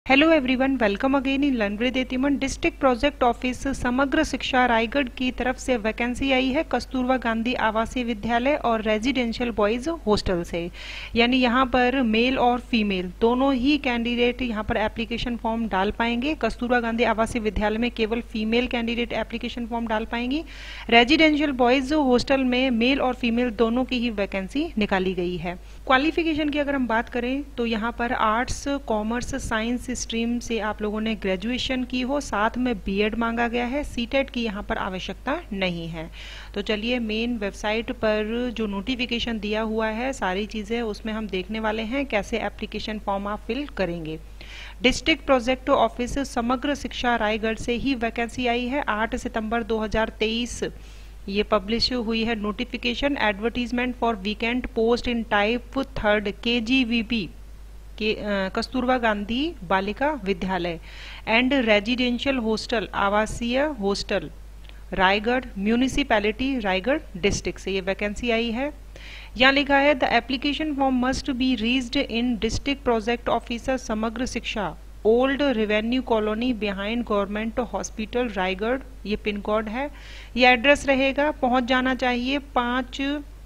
Hello everyone, welcome again in learn with एतिमन। District project office Samagra Shiksha Raigarh की तरफ से वैकेंसी आई है कस्तूरबा गांधी आवासीय विद्यालय और रेजिडेंशियल बॉयज हॉस्टल से। यानी यहाँ पर मेल और फीमेल दोनों ही कैंडिडेट यहाँ पर एप्लीकेशन फॉर्म डाल पाएंगे। कस्तूरबा गांधी आवासीय विद्यालय में केवल फीमेल कैंडिडेट एप्लीकेशन फॉर्म डाल पाएंगी। रेजिडेंशियल बॉयज हॉस्टल में मेल और फीमेल दोनों की ही वैकेंसी निकाली गई है। क्वालिफिकेशन की अगर हम बात करें तो यहाँ पर आर्ट्स, कॉमर्स, साइंस स्ट्रीम से आप लोगों ने ग्रेजुएशन की हो, साथ में बीएड मांगा गया है। सीटेट की यहाँ पर आवश्यकता नहीं है। तो चलिए मेन वेबसाइट पर जो नोटिफिकेशन दिया हुआ है सारी चीज़ें उसमें हम देखने वाले हैं कैसे एप्लीकेशन फॉर्म आप फिल करेंगे। District project office Samagra Shiksha Raigarh से ही वैकेंसी आई है। 8 सितंबर 2023 ये पब्लिश हुई है notification. Advertisement for vacant post in type 3 KGVP के Kasturba Gandhi Balika Vidyalaya and residential hostel आवासीय hostel Raigarh municipality Raigarh district से ये वैकेंसी आई है। यहाँ लिखा है the application form must be reached in district project officer Samagra Shiksha old revenue colony behind government hospital Raigarh, ये पिन कोड है। ये एड्रेस रहेगा, पहुंच जाना चाहिए 5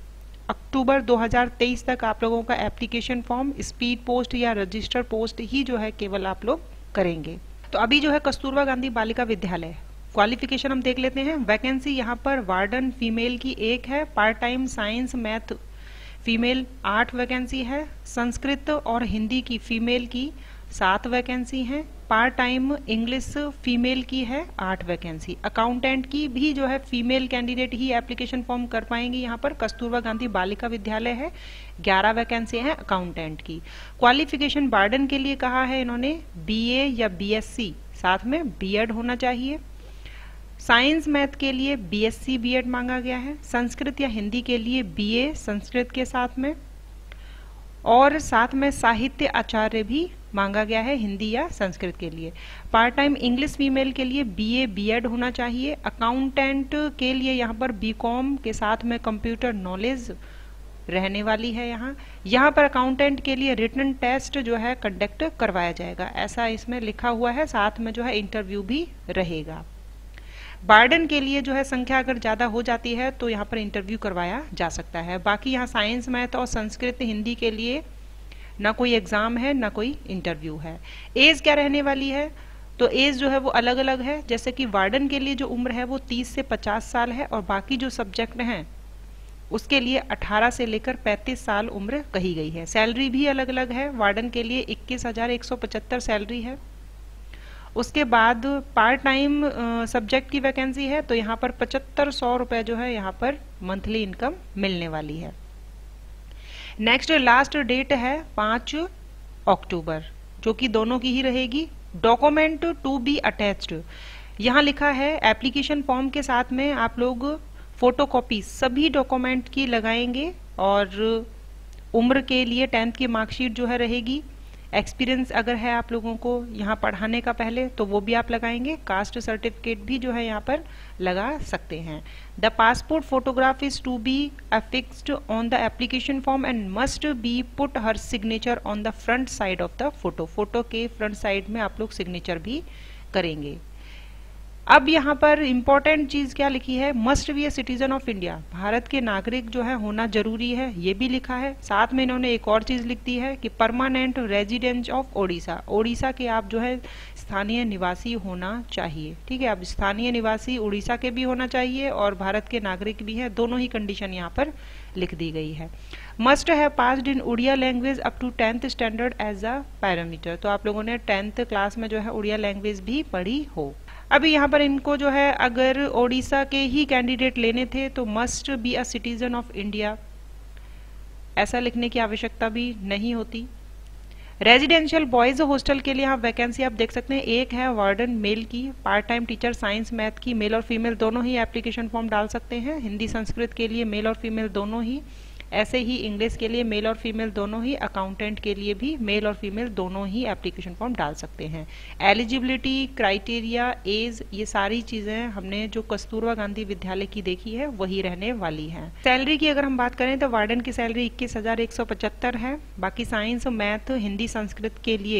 अक्टूबर 2023 तक। आप लोगों का एप्लीकेशन फॉर्म स्पीड पोस्ट या रजिस्टर पोस्ट ही जो है केवल आप लोग करेंगे। तो अभी जो है कस्तूरबा गांधी बालिका विद्यालय क्वालिफिकेशन हम देख लेते हैं। वैकेंसी यहाँ पर वार्डन फीमेल की 1 है। Part time science math female 8 vacancy है। संस्कृत और हिंदी की फीमेल की 7 वैकेंसी हैं। पार्ट टाइम इंग्लिश फीमेल की है 8 वैकेंसी। अकाउंटेंट की भी जो है फीमेल कैंडिडेट ही एप्लीकेशन फॉर्म कर पाएंगी। यहाँ पर कस्तूरबा गांधी बालिका विद्यालय है, 11 वैकेंसी है अकाउंटेंट की। क्वालिफिकेशन वार्डन के लिए कहा है इन्होंने BA या BSc साथ में बीएड होना चाहिए। साइंस मैथ के लिए BSc बीएड मांगा गया है। संस्कृत या हिंदी के लिए BA संस्कृत के साथ में, और साथ में साहित्य आचार्य भी मांगा गया है हिंदी या संस्कृत के लिए। पार्ट टाइम इंग्लिश फीमेल के लिए BA बीएड होना चाहिए। अकाउंटेंट के लिए यहाँ पर BCom के साथ में कंप्यूटर नॉलेज रहने वाली है। यहाँ पर अकाउंटेंट के लिए रिटन टेस्ट जो है कंडक्ट करवाया जाएगा, ऐसा इसमें लिखा हुआ है। साथ में जो है इंटरव्यू भी रहेगा। वार्डन के लिए जो है संख्या अगर ज़्यादा हो जाती है तो यहाँ पर इंटरव्यू करवाया जा सकता है। बाकी यहाँ साइंस मैथ और संस्कृत हिंदी के लिए ना कोई एग्ज़ाम है ना कोई इंटरव्यू है। एज क्या रहने वाली है, तो एज जो है वो अलग अलग है। जैसे कि वार्डन के लिए जो उम्र है वो 30 से 50 साल है, और बाकी जो सब्जेक्ट हैं उसके लिए 18 से लेकर 35 साल उम्र कही गई है। सैलरी भी अलग अलग है। वार्डन के लिए 21,175 सैलरी है। उसके बाद पार्ट टाइम सब्जेक्ट की वैकेंसी है, तो यहाँ पर 7500 रुपये जो है यहाँ पर मंथली इनकम मिलने वाली है। नेक्स्ट लास्ट डेट है 5 अक्टूबर, जो कि दोनों की ही रहेगी। डॉक्यूमेंट टू बी अटैच्ड, यहाँ लिखा है एप्लीकेशन फॉर्म के साथ में आप लोग फोटोकॉपी सभी डॉक्यूमेंट की लगाएंगे, और उम्र के लिए 10th की मार्कशीट जो है रहेगी। एक्सपीरियंस अगर है आप लोगों को यहाँ पढ़ाने का पहले तो वो भी आप लगाएंगे। कास्ट सर्टिफिकेट भी जो है यहाँ पर लगा सकते हैं। The passport photograph is to be affixed on the application form and must be put her signature on the front side of the photo. Photo के फ्रंट साइड में आप लोग सिग्नेचर भी करेंगे। अब यहाँ पर इंपॉर्टेंट चीज क्या लिखी है, must be a citizen of India, Bharat के नागरिक जो है होना जरूरी है, ये भी लिखा है। साथ में इन्होंने एक और चीज लिख दी है कि permanent resident of Odisha, Odisha के आप जो है स्थानीय निवासी होना चाहिए। ठीक है, अब स्थानीय निवासी उड़ीसा के भी होना चाहिए और भारत के नागरिक भी है, दोनों ही कंडीशन यहाँ पर लिख दी गई है। Must have passed in Odia language up to 10th standard as a parameter, तो आप लोगों ने 10th क्लास में जो है उड़िया लैंग्वेज भी पढ़ी हो। अभी यहाँ पर इनको जो है अगर ओडिशा के ही कैंडिडेट लेने थे तो must be a citizen of India, ऐसा लिखने की आवश्यकता भी नहीं होती। रेजिडेंशियल बॉयज हॉस्टल के लिए यहाँ वैकेंसी आप देख सकते हैं, 1 है वार्डन मेल की। Part time teacher science math की मेल और फीमेल दोनों ही एप्लीकेशन फॉर्म डाल सकते हैं। हिंदी संस्कृत के लिए मेल और फीमेल दोनों ही, ऐसे ही इंग्लिश के लिए मेल और फीमेल दोनों ही, अकाउंटेंट के लिए भी मेल और फीमेल दोनों ही एप्लीकेशन फॉर्म डाल सकते हैं। एलिजिबिलिटी क्राइटेरिया एज ये सारी चीज़ें हमने जो कस्तूरबा गांधी विद्यालय की देखी है वही रहने वाली है। सैलरी की अगर हम बात करें तो वार्डन की सैलरी 21,175 है। बाकी साइंस मैथ हिंदी संस्कृत के लिए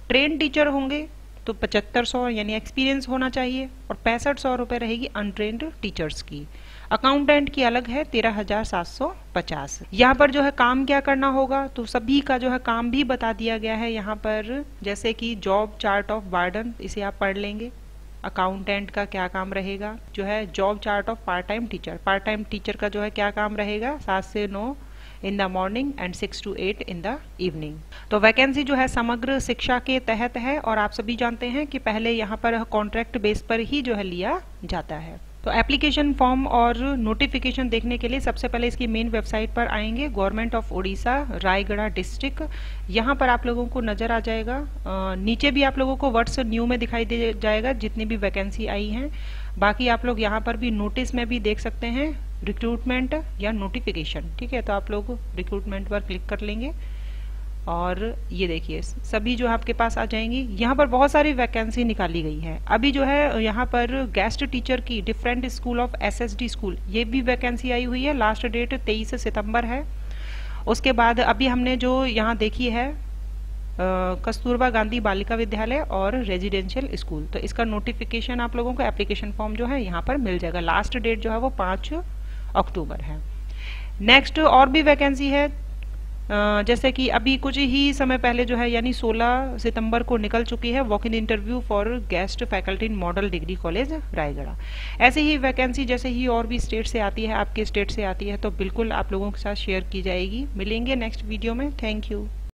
ट्रेन टीचर होंगे तो 7500 यानी एक्सपीरियंस होना चाहिए, और 6500 रुपये रहेगी अनट्रेन्ड टीचर्स की। अकाउंटेंट की अलग है 13,750। यहाँ पर जो है काम क्या करना होगा, तो सभी का जो है काम भी बता दिया गया है यहाँ पर, जैसे कि जॉब चार्ट ऑफ वार्डन, इसे आप पढ़ लेंगे। अकाउंटेंट का क्या काम रहेगा, जो है job chart of part time teacher का जो है क्या काम रहेगा, 7 से 9 in the morning and 6 to 8 in the evening. तो वैकेंसी जो है समग्र शिक्षा के तहत है, और आप सभी जानते हैं कि पहले यहाँ पर कॉन्ट्रैक्ट बेस पर ही जो है लिया जाता है। तो एप्लीकेशन फॉर्म और नोटिफिकेशन देखने के लिए सबसे पहले इसकी मेन वेबसाइट पर आएंगे, government of Orissa Raigarh district. यहाँ पर आप लोगों को नजर आ जाएगा, नीचे भी आप लोगों को वर्ड्स न्यू में दिखाई दे जाएगा जितनी भी वैकेंसी आई हैं। बाकी आप लोग यहाँ पर भी नोटिस में भी देख सकते हैं रिक्रूटमेंट या नोटिफिकेशन, ठीक है। तो आप लोग रिक्रूटमेंट पर क्लिक कर लेंगे और ये देखिए सभी जो आपके पास आ जाएंगी। यहाँ पर बहुत सारी वैकेंसी निकाली गई है। अभी जो है यहाँ पर गेस्ट टीचर की different school of SSD school, ये भी वैकेंसी आई हुई है। लास्ट डेट 23 सितंबर है। उसके बाद अभी हमने जो यहाँ देखी है कस्तूरबा गांधी बालिका विद्यालय और रेजिडेंशियल स्कूल, तो इसका नोटिफिकेशन आप लोगों को एप्लीकेशन फॉर्म जो है यहाँ पर मिल जाएगा। लास्ट डेट जो है वो 5 अक्टूबर है। नेक्स्ट और भी वैकेंसी है, जैसे कि अभी कुछ ही समय पहले जो है यानी 16 सितंबर को निकल चुकी है walk in interview for guest faculty in model degree college Raigarh. ऐसे ही वैकेंसी जैसे ही और भी स्टेट से आती है, आपके स्टेट से आती है, तो बिल्कुल आप लोगों के साथ शेयर की जाएगी। मिलेंगे नेक्स्ट वीडियो में। Thank you.